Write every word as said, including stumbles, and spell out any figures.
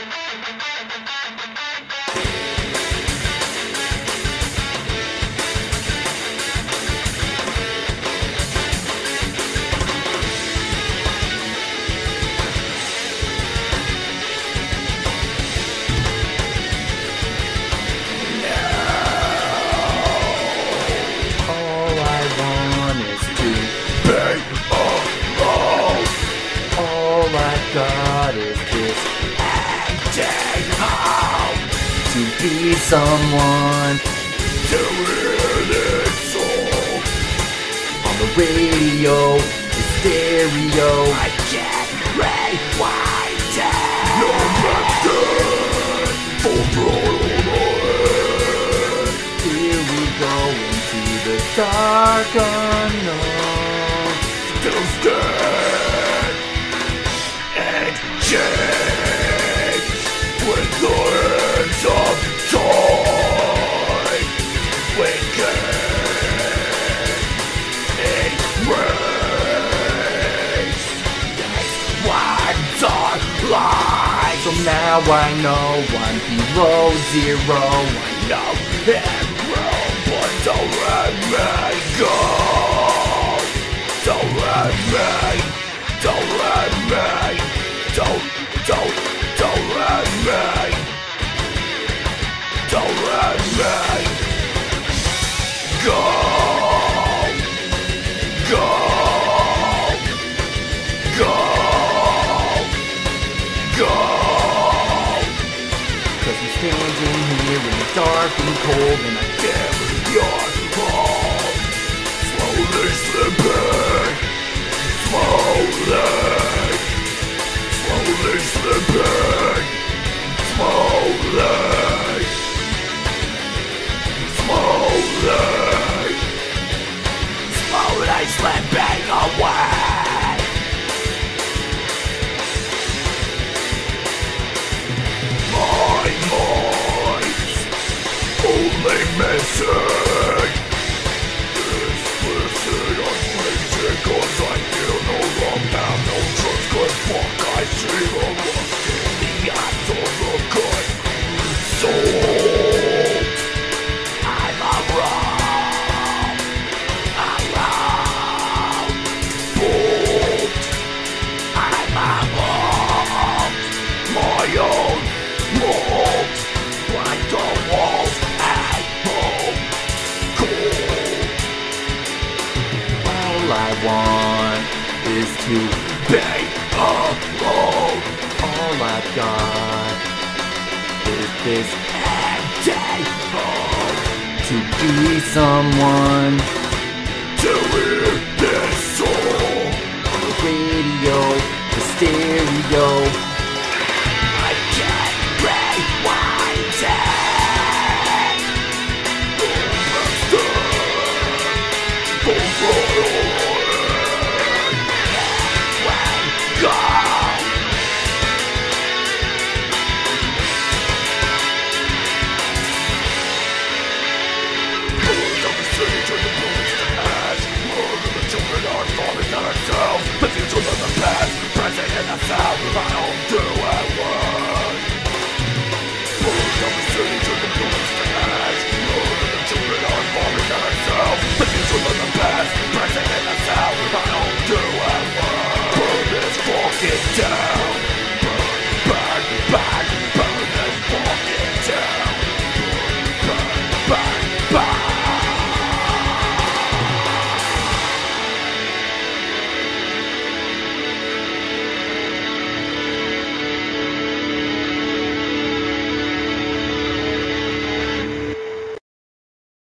God is this acting out to be someone, to hear this song on the radio, the stereo. I can't rewind it. No backstand, full throttle ahead. Here we go into the dark unknown. Still stand. Change with the hands of time. We can erase these words are lies. So now I know I'm below zero. I know I'm wrong, but don't let me go. Don't let me, don't let me. Don't, don't, don't let me, don't let me go, go, go, go. Cause I'm standing here in the dark and cold and I carry your home. Slowly slipping, slowly. Slowly slipping, slowly, slowly, slowly slipping away. My mind's only missing this blessed unflinching, cause I feel no wrong, have no trust, cause fuck I see the rust in the eyes of the good soul. I'm a wrong, a wrong bolt. I'm a wrong, my own mold. Like the walls at home, cold. All I want is to be alone. All I've got is this empty home. To be someone, to hear this song on the radio, the stereo.